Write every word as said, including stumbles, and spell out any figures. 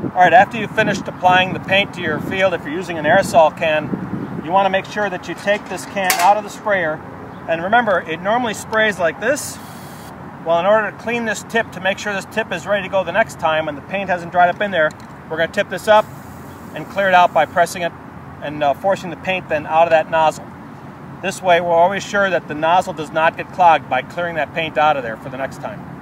Alright, after you've finished applying the paint to your field, if you're using an aerosol can, you want to make sure that you take this can out of the sprayer. And remember, it normally sprays like this. Well, in order to clean this tip, to make sure this tip is ready to go the next time and the paint hasn't dried up in there, we're going to tip this up and clear it out by pressing it and uh, forcing the paint then out of that nozzle. This way, we're always sure that the nozzle does not get clogged by clearing that paint out of there for the next time.